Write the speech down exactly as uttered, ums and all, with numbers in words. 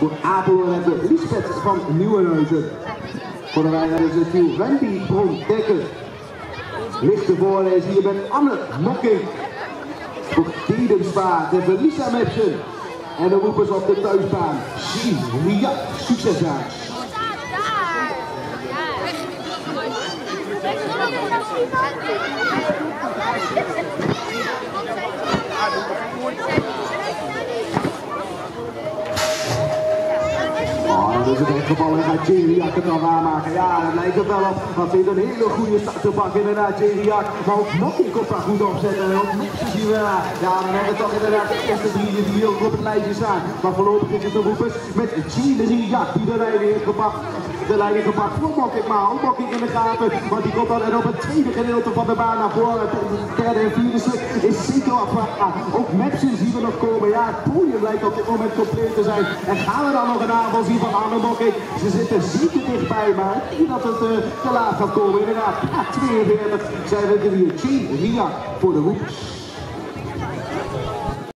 Voor Apeldoorn hebben we Lisbeth van Nieuwenhuizen. Voor de rijder is het team Wendy Bron-Dekker. Lichte voorlezen hier met Anne Mokking. Voor Diedemspaard hebben we Lisa Mepsen. En de roepers op de thuisbaan. Sien Ria, succes daar. Oh, dat is het echt geval en gaat Jeriak het dan waarmaken. Ja, dat lijkt er wel op. Dat vindt een hele goede start te pakken inderdaad, Jeriak. Maar ook Mokking komt daar goed opzetten. En ook Mepsen zien we daar. Ja, dan hebben we toch inderdaad de eerste drie die hier op het lijstje staan. Maar voorlopig is het de roepers met Jeriak die de leiding heeft gepakt. De leiding gepakt voor Mokking, maar ook Mokking in de gaten. Want die komt dan en op het tweede gedeelte van de baan naar voren. Het derde en vierde stuk is zeker afvraagbaar. Ook Mepsen zien we nog komen. Ja, het podium lijkt op dit moment compleet te zijn. En gaan we dan nog een aanval zien van Anne Mokking? Ze zitten zeker dichtbij, maar ik denk dat het uh, te laat gaat komen. Inderdaad, ja, tweeënveertig zijn we er hier. Jeriak voor de roepers.